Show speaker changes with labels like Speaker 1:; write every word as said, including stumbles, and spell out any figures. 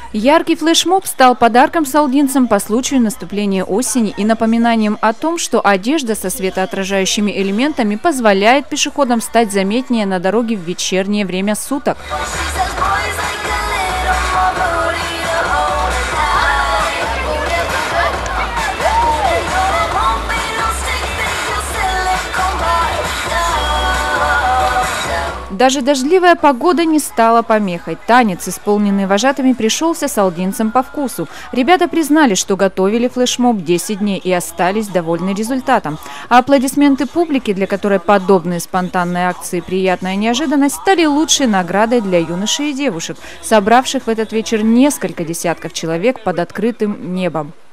Speaker 1: Яркий флешмоб стал подарком салдинцам по случаю наступления осени и напоминанием о том, что одежда со светоотражающими элементами позволяет пешеходам стать заметнее на дороге в вечернее время суток. Даже дождливая погода не стала помехой. Танец, исполненный вожатыми, пришелся салдинцам по вкусу. Ребята признали, что готовили флешмоб десять дней и остались довольны результатом. А аплодисменты публики, для которой подобные спонтанные акции «Приятная неожиданность» стали лучшей наградой для юношей и девушек, собравших в этот вечер несколько десятков человек под открытым небом.